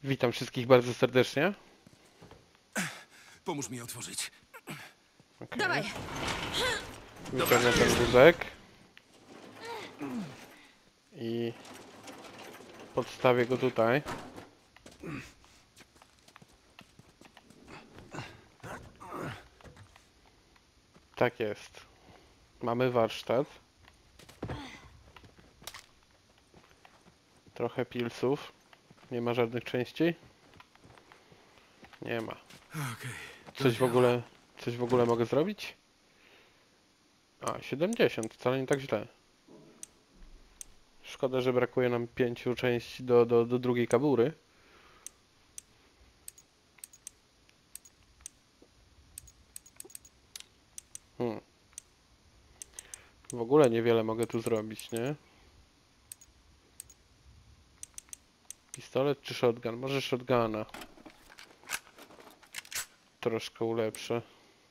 Witam wszystkich bardzo serdecznie. Pomóż mi otworzyć. Okay. Dawaj! Wyciągnę ten wózek. I podstawię go tutaj. Tak jest. Mamy warsztat. Trochę pilsów. Nie ma żadnych części? Nie ma. Okej. Coś w ogóle mogę zrobić? A, 70, wcale nie tak źle. Szkoda, że brakuje nam 5 części do drugiej kabury. W ogóle niewiele mogę tu zrobić, nie? Pistolet czy shotgun? Może shotguna. Troszkę ulepszę.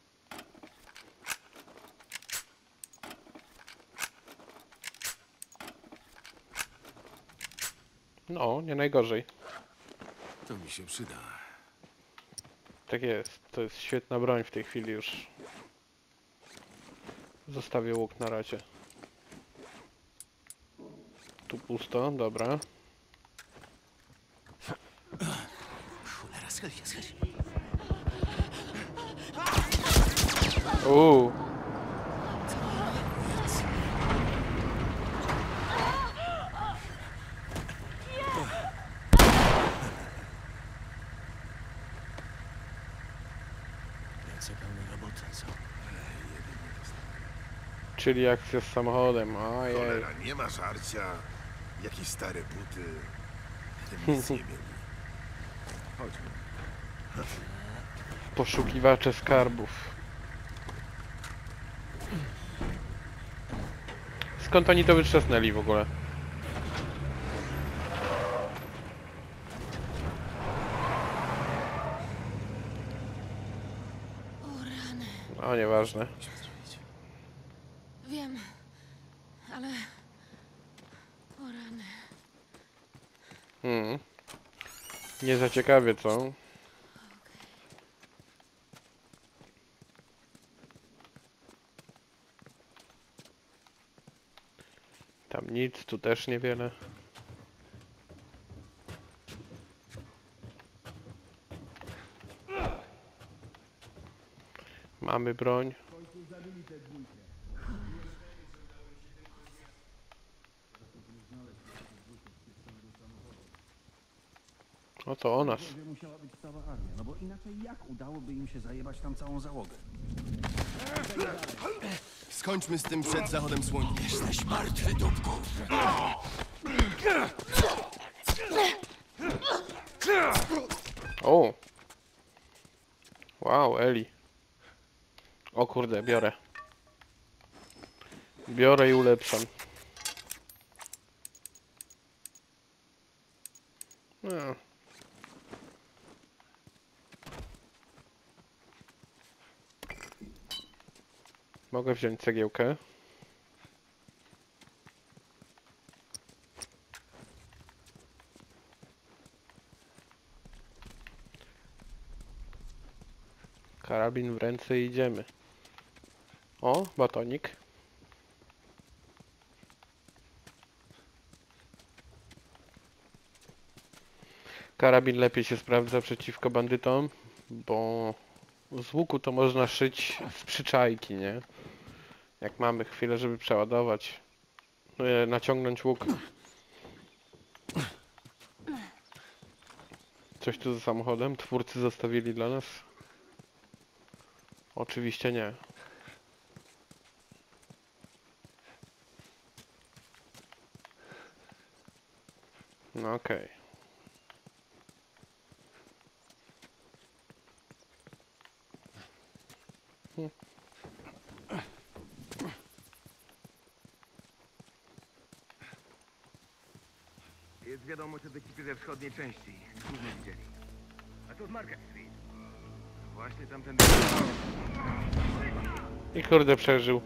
No, nie najgorzej. To mi się przyda. Tak jest. To jest świetna broń w tej chwili już. Zostawię łuk na razie. Tu pusto, dobra. Cholera, schyl się, schyl się. Ręce pełne roboty, co? Czyli akcja z samochodem. Ojej. Cholera, nie ma żarcia. Jakieś stare buty. Nic nie mieli. Chodźmy. Poszukiwacze skarbów. Skąd oni to wyczesnęli w ogóle? O rany. O, nieważne. Wiem, ale... O rany. Nie za ciekawie, co? Tam nic, tu też niewiele. Mamy broń. O, to o nas. Musiała być cała armia, no bo inaczej jak udałoby im się zajebać tam całą załogę? Skończmy z tym przed zachodem słońca. Jesteś martwy, dupku. O! Wow, Eli. O kurde, biorę. Biorę i ulepszam. No. Mogę wziąć cegiełkę. Karabin w ręce i idziemy. O, batonik. Karabin lepiej się sprawdza przeciwko bandytom, bo z łuku to można szyć z przyczajki, nie? Jak mamy chwilę, żeby przeładować, naciągnąć łuk. Coś tu za samochodem? Twórcy zostawili dla nas? Oczywiście nie. No okej. Jest wiadomość od ekipy we wschodniej części. Gówno widzieli. A to z Market Street. Właśnie tamten... I kurde przeżył.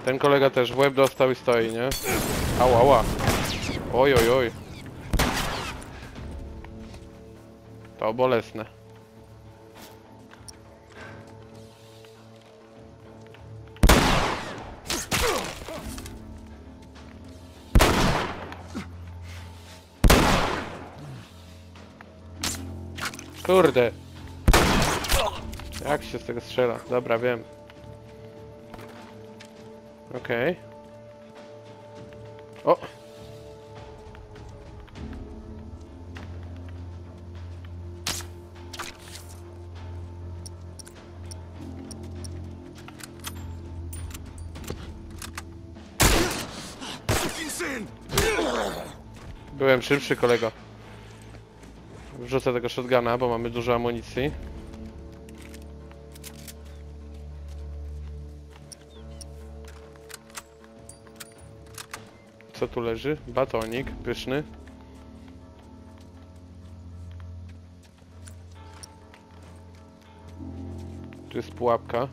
Ten kolega też w łeb dostał i stoi, nie? Ała, ała. Oj, oj, oj. To bolesne. Kurde. Jak się z tego strzela? Dobra, wiem. Okej. O! Syn! Byłem szybszy, kolego. Wrzucę tego shotguna, bo mamy dużo amunicji. Co tu leży? Batonik, pyszny. Tu jest pułapka.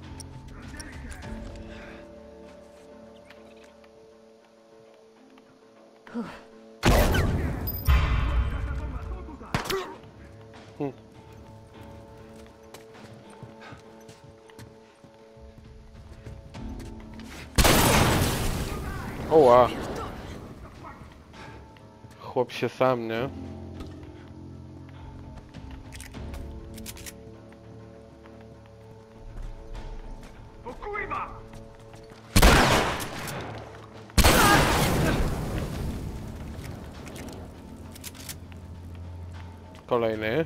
Oła. Chłop się sam, nie? O kurwa! Kolejny.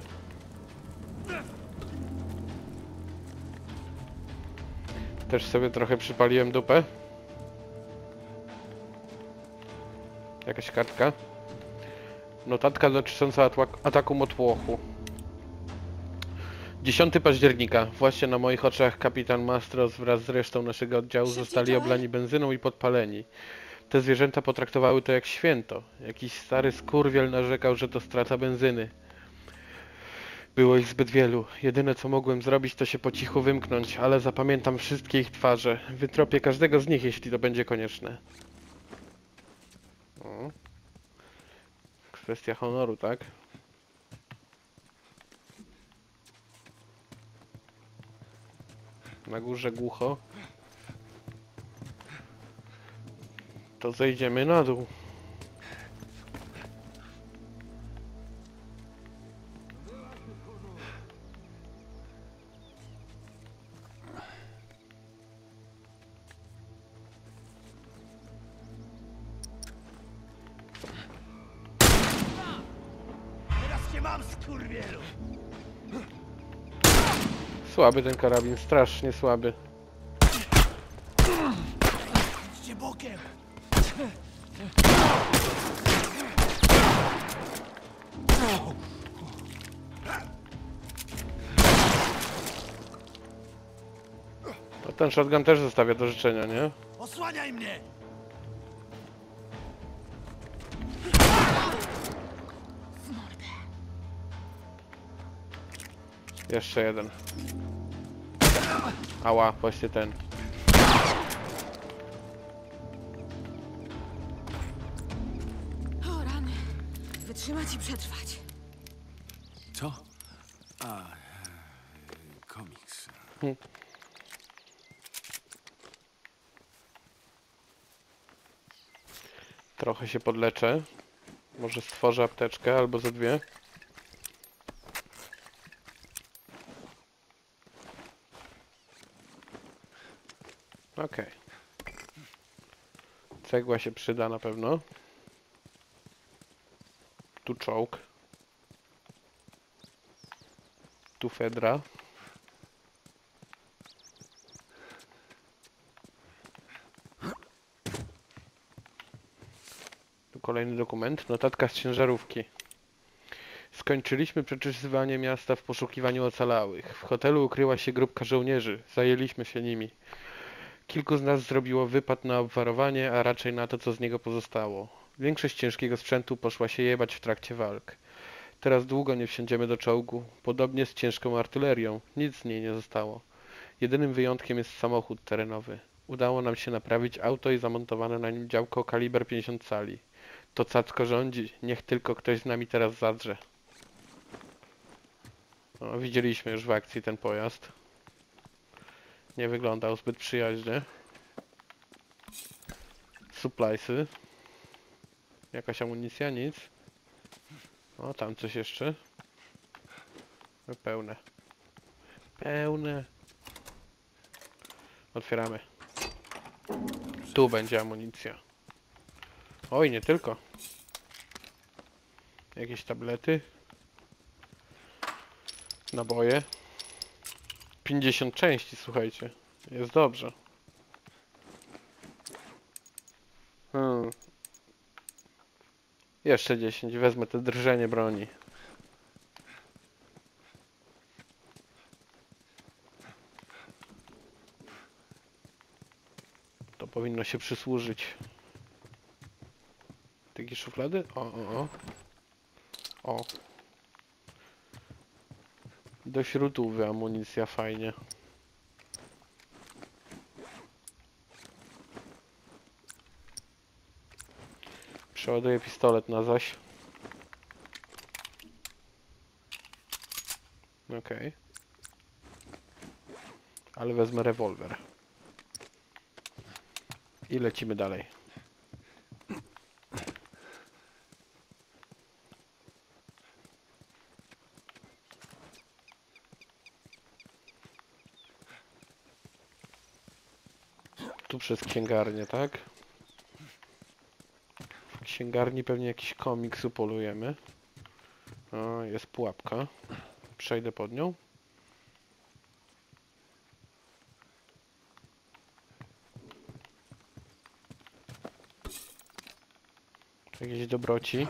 Też sobie trochę przypaliłem dupę. Jakaś kartka. Notatka dotycząca ataku motłochu. 10 października. Właśnie na moich oczach kapitan Mastros wraz z resztą naszego oddziału zostali oblani benzyną i podpaleni. Te zwierzęta potraktowały to jak święto. Jakiś stary skurwiel narzekał, że to strata benzyny. Było ich zbyt wielu. Jedyne co mogłem zrobić to się po cichu wymknąć, ale zapamiętam wszystkie ich twarze. Wytropię każdego z nich, jeśli to będzie konieczne. O. Kwestia honoru, tak? Na górze głucho. To zejdziemy na dół. Teraz cię mam, skurwielu! Słaby ten karabin, strasznie słaby. Idźcie bokiem! A ten shotgun też zostawia do życzenia, nie? Osłaniaj mnie! Jeszcze jeden. Ała, właśnie ten. O rany. Wytrzymać i przetrwać. Co? A, komiks. Trochę się podleczę. Może stworzę apteczkę albo ze dwie. Okej. Cegła się przyda na pewno. Tu czołg. Tu fedra. Tu kolejny dokument. Notatka z ciężarówki. Skończyliśmy przeczysywanie miasta w poszukiwaniu ocalałych. W hotelu ukryła się grupka żołnierzy. Zajęliśmy się nimi. Kilku z nas zrobiło wypad na obwarowanie, a raczej na to, co z niego pozostało. Większość ciężkiego sprzętu poszła się jebać w trakcie walk. Teraz długo nie wsiądziemy do czołgu. Podobnie z ciężką artylerią. Nic z niej nie zostało. Jedynym wyjątkiem jest samochód terenowy. Udało nam się naprawić auto i zamontowane na nim działko kaliber 50 cali. To cacko rządzi. Niech tylko ktoś z nami teraz zadrze. No, widzieliśmy już w akcji ten pojazd. Nie wyglądał zbyt przyjaźnie. Suppliesy. Jakaś amunicja? Nic. O, tam coś jeszcze. No, pełne. Pełne. Otwieramy. Tu będzie amunicja. Oj, nie tylko. Jakieś tablety. Naboje. 50 części, słuchajcie. Jest dobrze. Jeszcze 10. Wezmę te drżenie broni. To powinno się przysłużyć. Takie szuflady? O. O. Do śrutówy amunicja, fajnie. Przeładuję pistolet na zaś. Okej. Ale wezmę rewolwer. I lecimy dalej. Tu przez księgarnię, tak? W księgarni pewnie jakiś komiks upolujemy. O, jest pułapka. Przejdę pod nią. Jakieś dobroci.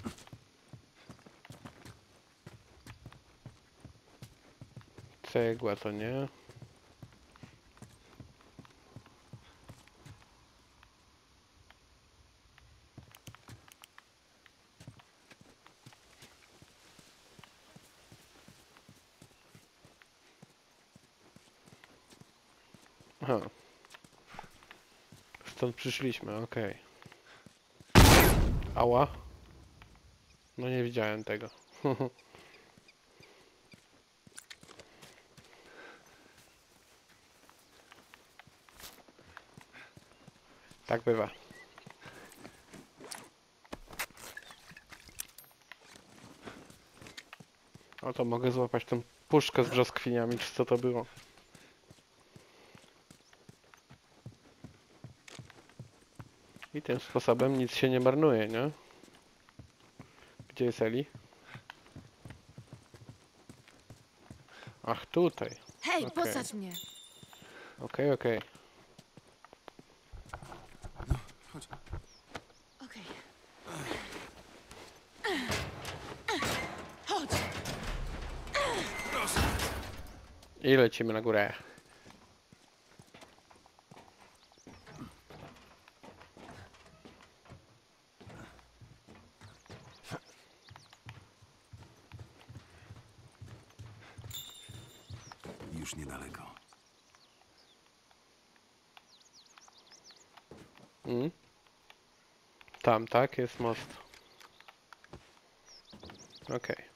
Cegła to nie. Aha. Stąd przyszliśmy, okej. Ała. No nie widziałem tego. Tak bywa. O, to mogę złapać tę puszkę z brzoskwiniami, czy co to było? I tym sposobem nic się nie marnuje, nie? Gdzie jest Eli? Ach, tutaj. Hej, Okej. posadź mnie. Okej. Okej. Chodź. I lecimy na górę. Już niedaleko. Tam, tak? Jest most. Okej.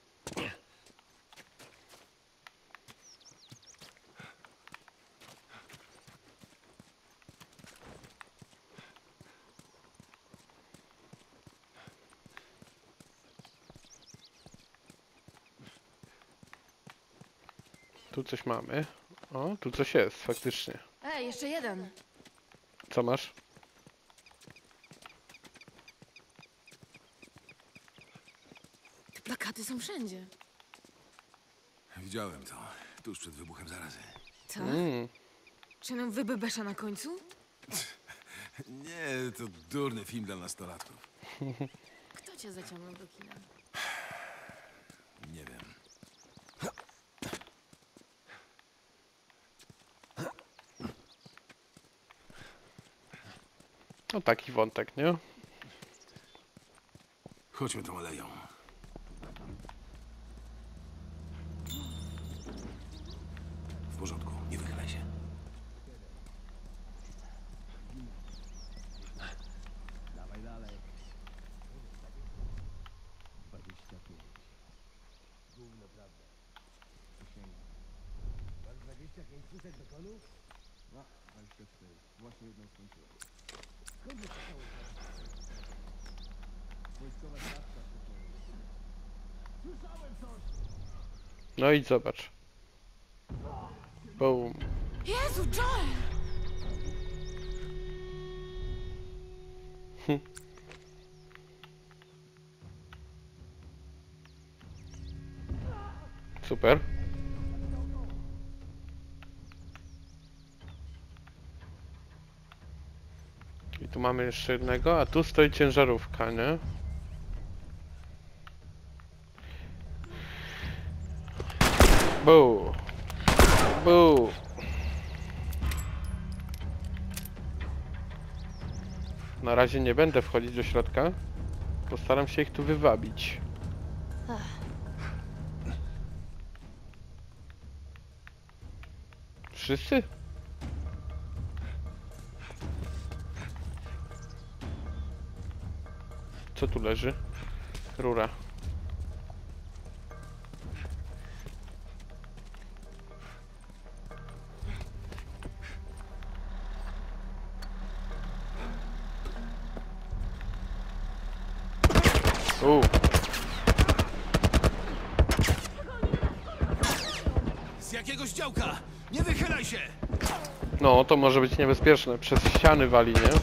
Tu coś mamy. O, tu coś jest, faktycznie. Ej, jeszcze jeden. Co masz? Plakaty są wszędzie. Widziałem to tuż przed wybuchem zarazy. Co? Czy nam wybebesza na końcu? Nie, to durny film dla nastolatków. Kto cię zaciągnął do kina? Nie wiem. No taki wątek, nie? Chodźmy tą aleją. W porządku, nie wychylaj się. No, 24. Właśnie jedną skończyłem. Wojskowa stawka Słyszałem coś! No i zobacz. Boom. Jezu, Joel! Super. I tu mamy jeszcze jednego, a tu stoi ciężarówka, nie? Buu. Buu. Na razie nie będę wchodzić do środka. Postaram się ich tu wywabić. Wszyscy? Co tu leży? Rura. Z jakiegoś działka! Nie wychylaj się! No, to może być niebezpieczne. Przez ściany wali, nie?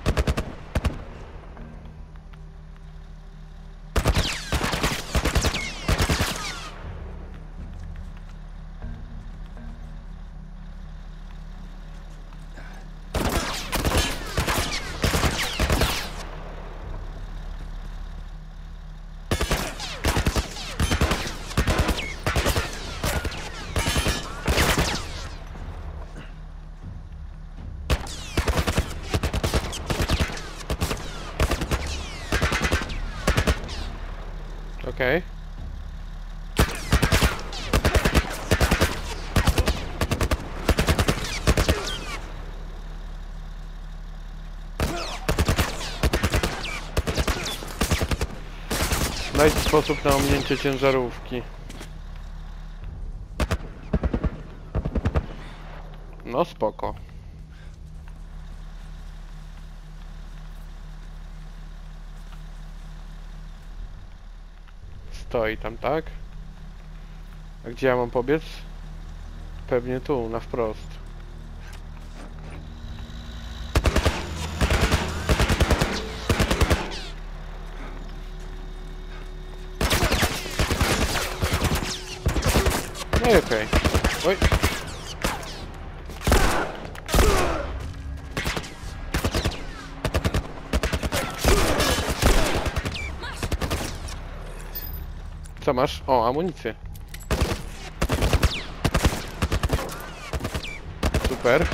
Okej. Znajdź sposób na ominięcie ciężarówki. No spoko. Stoi tam, tak? A gdzie ja mam pobiec? Pewnie tu, na wprost. No i okej. Oj. Co masz? O, amunicję. Super.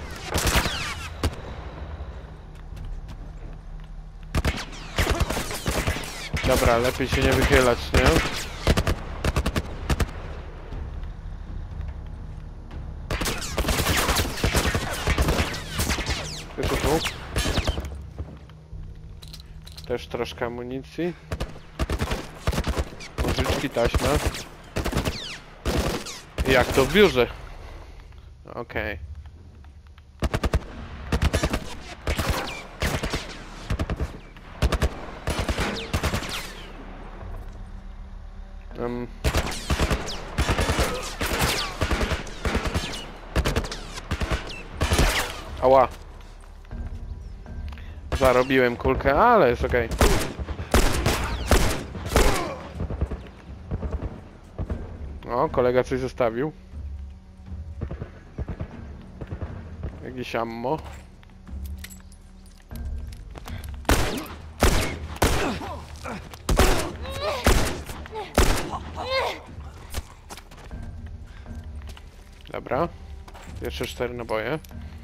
Dobra, lepiej się nie wychylać, nie? Tu. Też troszkę amunicji. Nożyczki, taśma. Jak to w biurze? Okej. Ała. Zarobiłem kulkę, ale jest okej. O, kolega coś zostawił. Jakieś ammo. Dobra. Jeszcze 4 naboje.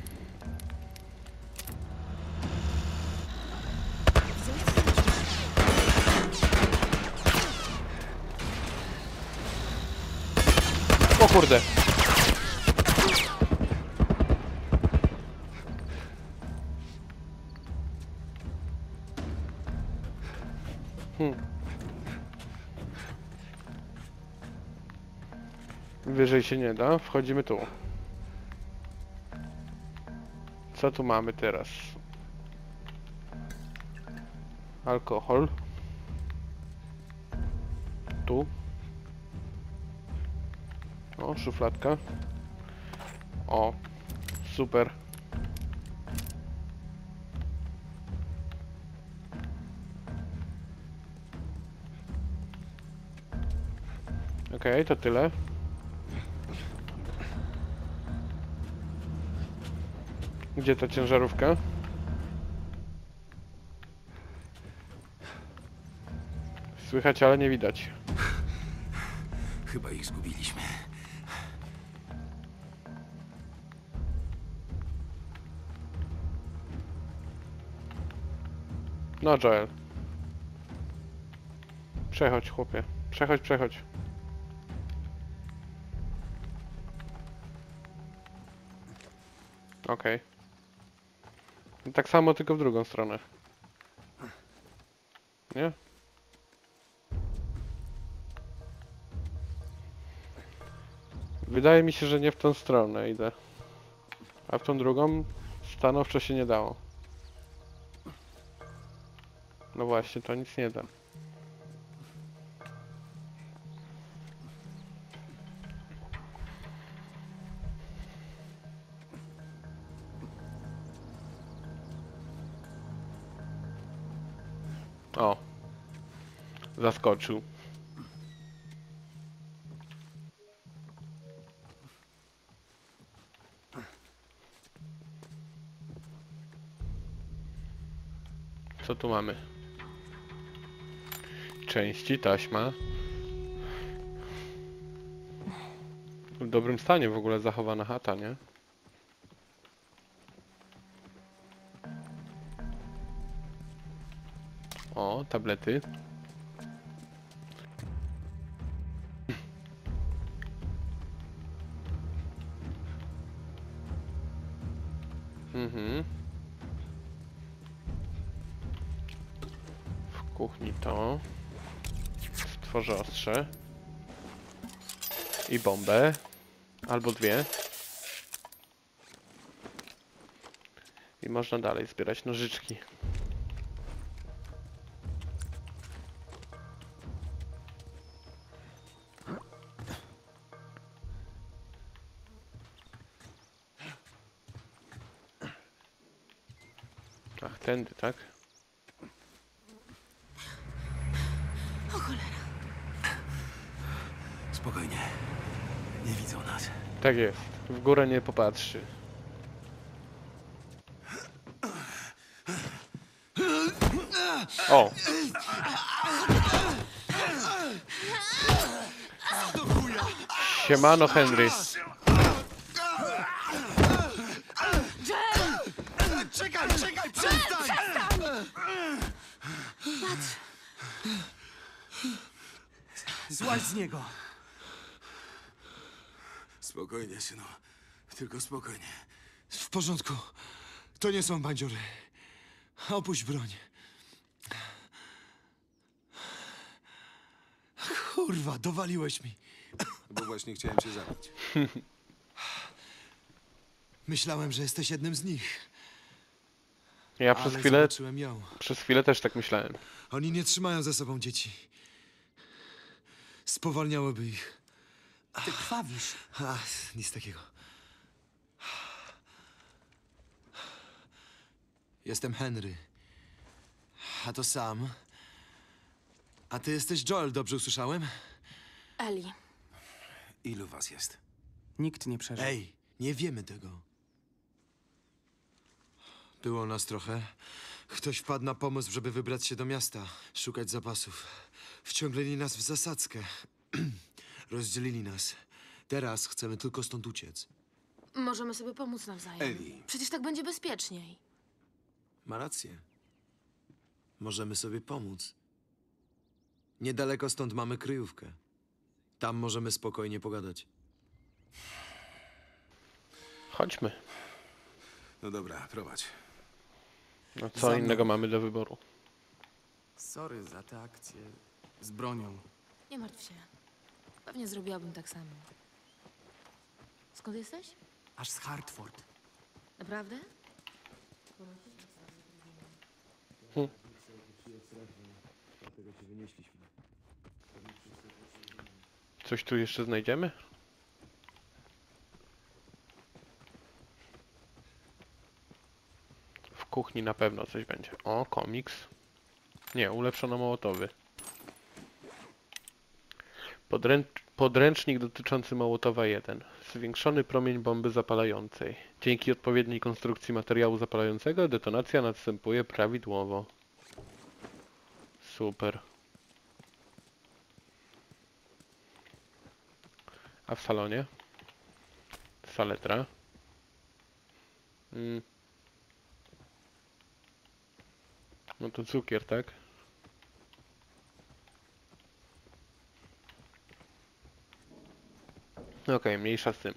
O kurde. Wyżej się nie da. Wchodzimy tu. Co tu mamy teraz? Alkohol. Tu. O, szufladka. O, super. Okej, to tyle. Gdzie ta ciężarówka? Słychać, ale nie widać. Chyba ich zgubiliśmy. No, Joel. Przechodź, chłopie. Przechodź, przechodź. Okej. Tak samo, tylko w drugą stronę. Nie? Wydaje mi się, że nie w tą stronę idę. A w tą drugą stanowczo się nie dało. No właśnie, to nic nie da. O. Zaskoczył. Co tu mamy? Części, taśma. W dobrym stanie w ogóle zachowana chata, nie? O, tablety. Mhm. W kuchni to. Stworzę ostrze. I bombę. Albo dwie. I można dalej zbierać nożyczki. Ach, tędy, tak? Spokojnie. Nie widzą nas. Tak jest. W górę nie popatrzy. O! Siemano, Henry. Czekaj, czekaj, przestań! Złaź z niego! Spokojnie, synu. Tylko spokojnie. W porządku. To nie są bandziory. Opuść broń. Kurwa, dowaliłeś mi. Bo właśnie chciałem cię zabić. Myślałem, że jesteś jednym z nich. Ja Ale zobaczyłem ją. przez chwilę też tak myślałem. Oni nie trzymają ze sobą dzieci. Spowalniałoby ich. Ty krwawisz. Nic takiego. Jestem Henry. A to Sam. A ty jesteś Joel, dobrze usłyszałem? Eli. Ilu was jest? Nikt nie przeżył. Ej, nie wiemy tego. Było nas trochę. Ktoś wpadł na pomysł, żeby wybrać się do miasta, szukać zapasów. Wciągnęli nas w zasadzkę. Rozdzielili nas. Teraz chcemy tylko stąd uciec. Możemy sobie pomóc nawzajem. Eli. Przecież tak będzie bezpieczniej. Ma rację. Możemy sobie pomóc. Niedaleko stąd mamy kryjówkę. Tam możemy spokojnie pogadać. Chodźmy. No dobra, prowadź. No co Za mną. innego mamy do wyboru? Sorry za tę akcję z bronią. Nie martw się. Pewnie zrobiłabym tak samo. Skąd jesteś? Aż z Hartford. Naprawdę? Coś tu jeszcze znajdziemy? W kuchni na pewno coś będzie. O, komiks. Nie, ulepszono mołotowy. Podręcznik dotyczący Mołotowa 1. Zwiększony promień bomby zapalającej. Dzięki odpowiedniej konstrukcji materiału zapalającego detonacja następuje prawidłowo. Super. A w salonie? Saletra. No to cukier, tak? Okej, mniejsza z tym.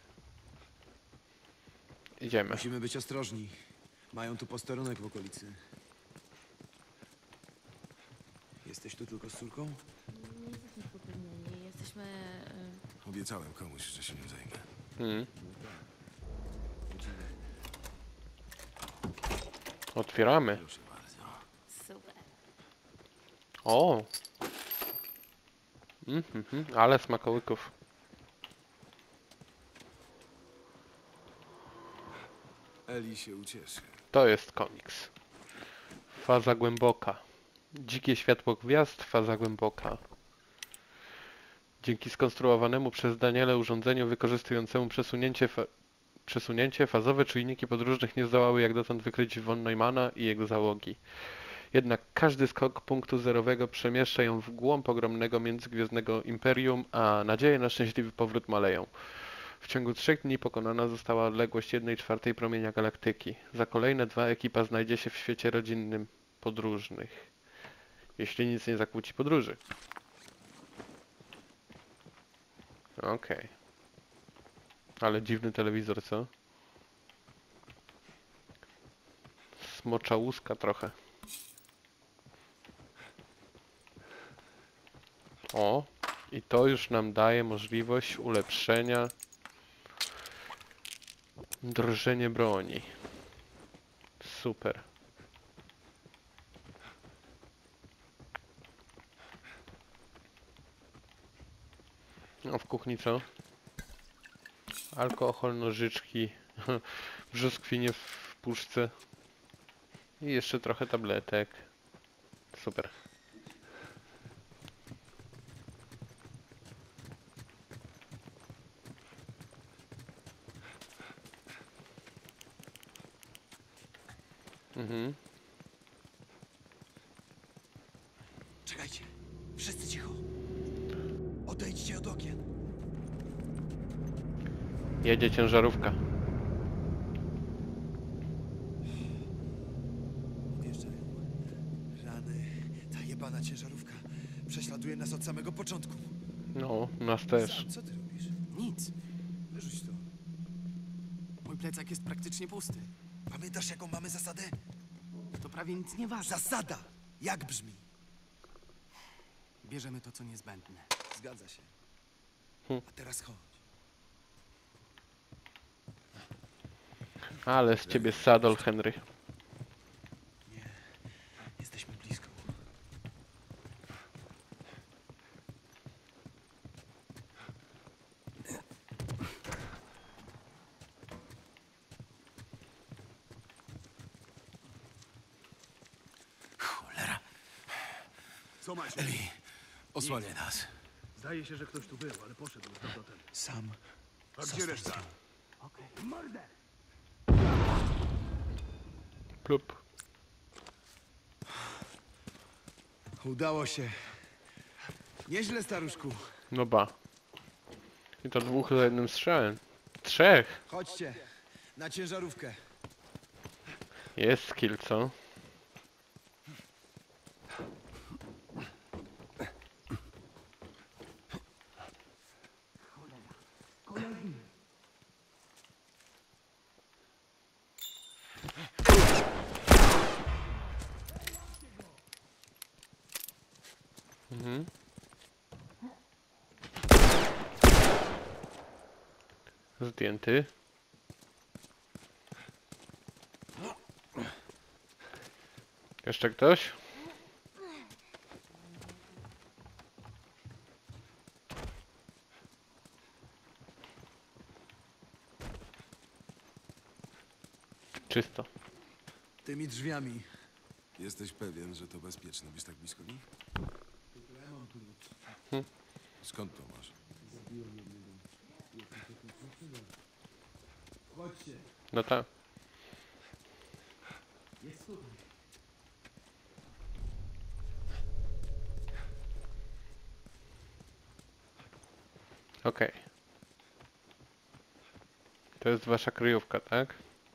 Idziemy. Musimy być ostrożni. Mają tu posterunek w okolicy. Jesteś tu tylko z córką? Nie jesteśmy spokrewnieni, jesteśmy... Obiecałem komuś, że się nim zajmę. Mhm. Otwieramy. Proszę bardzo. Super. O! Ale smakołyków. Eli się ucieszy. To jest komiks. Faza głęboka. Dzikie światło gwiazd, faza głęboka. Dzięki skonstruowanemu przez Daniele urządzeniu wykorzystującemu przesunięcie, fazowe czujniki podróżnych nie zdołały jak dotąd wykryć von Neumana i jego załogi. Jednak każdy skok punktu zerowego przemieszcza ją w głąb ogromnego międzygwiezdnego imperium, a nadzieje na szczęśliwy powrót maleją. W ciągu 3 dni pokonana została odległość 1/4 promienia galaktyki. Za kolejne 2 ekipa znajdzie się w świecie rodzinnym podróżnych. Jeśli nic nie zakłóci podróży. Okej. Ale dziwny telewizor, co? Smocza łuska trochę. O! I to już nam daje możliwość ulepszenia drżenie broni. Super. No w kuchni co? Alkohol, nożyczki, brzoskwinie w puszce i jeszcze trochę tabletek. Super. Czekajcie. Wszyscy cicho. Odejdźcie od okien. Jedzie ciężarówka. Odjeżdżają. Rany. Ta jebana ciężarówka prześladuje nas od samego początku. No, nas też. Sam, co ty robisz? Nic. Wyrzuć to. Mój plecak jest praktycznie pusty. Pamiętasz, jaką mamy zasadę? To prawie nic nie waży. Zasada! Jak brzmi? Bierzemy to, co niezbędne. Zgadza się. A teraz chodź. Ale z ciebie sadol, Henry. Nie. Jesteśmy blisko. Cholera. Co masz? Eli, osłaniaj nas. Zdaje się, że ktoś tu był, ale poszedł z powrotem. Sam. A gdzie reszta? Plup. Udało się. Nieźle, staruszku. No ba. I to 2 za jednym strzałem. 3! Chodźcie. Na ciężarówkę. Jest skill, co? Zdjęty. Jeszcze ktoś? Czysto. Tymi drzwiami. Jesteś pewien, że to bezpieczne być tak blisko nich? Skąd to masz? No tak. Okej. To jest wasza kryjówka, tak?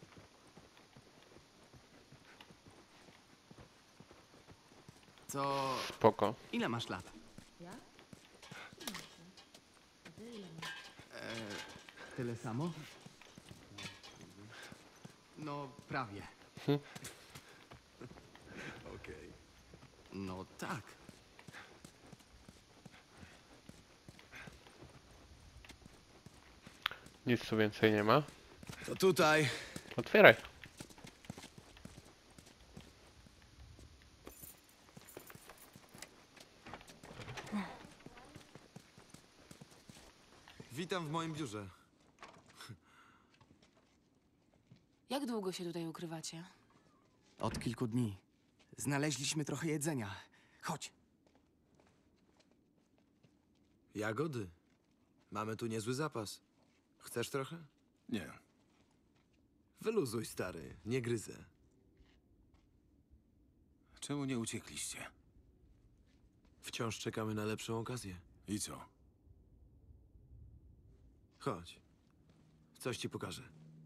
To Spoko. ile masz lat? Ja? Tyle samo? No, prawie. Okej. No tak. Nic tu więcej nie ma. To tutaj. Otwieraj. Witam w moim biurze. Jak długo się tutaj ukrywacie? Od kilku dni. Znaleźliśmy trochę jedzenia. Chodź. Jagody. Mamy tu niezły zapas. Chcesz trochę? Nie. Wyluzuj, stary. Nie gryzę. Czemu nie uciekliście? Wciąż czekamy na lepszą okazję. I co? Chodź. Coś ci pokażę.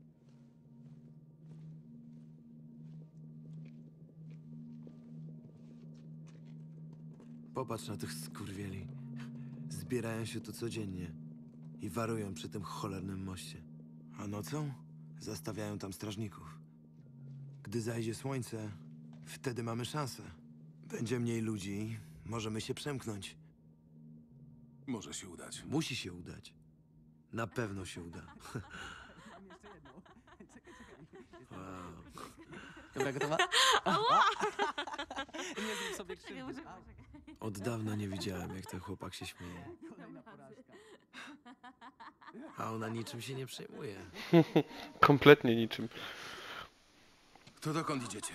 Popatrz na tych skurwieli. Zbierają się tu codziennie i warują przy tym cholernym moście. A nocą zastawiają tam strażników. Gdy zajdzie słońce, wtedy mamy szansę. Będzie mniej ludzi, możemy się przemknąć. Może się udać. Musi się udać. Na pewno się uda. Wow. Dobra, gotowa? Nie zrób sobie krzywdy. Od dawna nie widziałem, jak ten chłopak się śmieje. A ona niczym się nie przejmuje. Kompletnie niczym. To dokąd idziecie?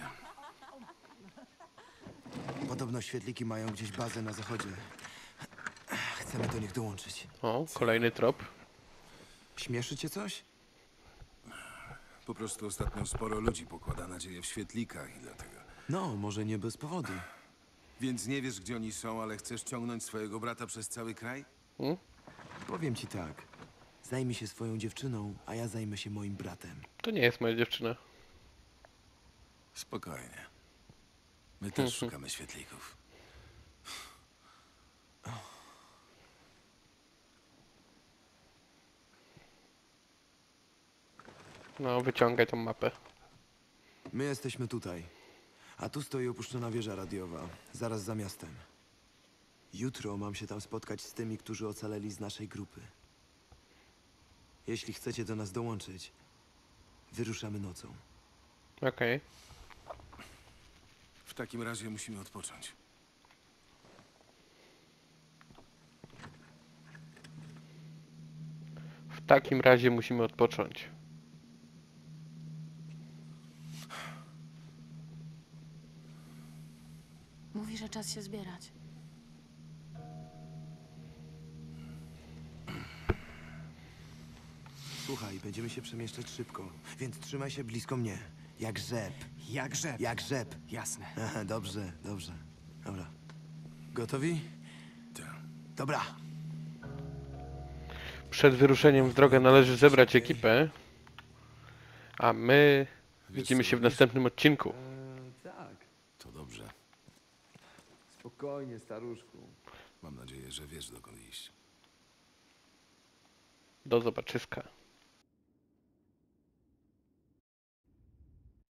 Podobno świetliki mają gdzieś bazę na zachodzie. Chcemy do nich dołączyć. O, kolejny trop. Śmieszy cię coś? Po prostu ostatnio sporo ludzi pokłada nadzieję w świetlikach i dlatego. No, może nie bez powodu. Więc nie wiesz, gdzie oni są, ale chcesz ciągnąć swojego brata przez cały kraj? Powiem ci tak. Zajmij się swoją dziewczyną, a ja zajmę się moim bratem. To nie jest moja dziewczyna. Spokojnie. My też szukamy świetlików. No, wyciągaj tą mapę. My jesteśmy tutaj. A tu stoi opuszczona wieża radiowa, zaraz za miastem. Jutro mam się tam spotkać z tymi, którzy ocaleli z naszej grupy. Jeśli chcecie do nas dołączyć, wyruszamy nocą. Okej. W takim razie musimy odpocząć. W takim razie musimy odpocząć. Mówi, że czas się zbierać. Słuchaj, będziemy się przemieszczać szybko, więc trzymaj się blisko mnie. Jak rzep. Jak rzep. Jak rzep. Jasne. Aha, dobrze, dobrze. Dobra. Gotowi? Tak. Dobra. Przed wyruszeniem w drogę należy zebrać ekipę. A my widzimy się w następnym odcinku. Tak. To dobrze. Spokojnie, staruszku. Mam nadzieję, że wiesz, dokąd iść. Do zobaczyska.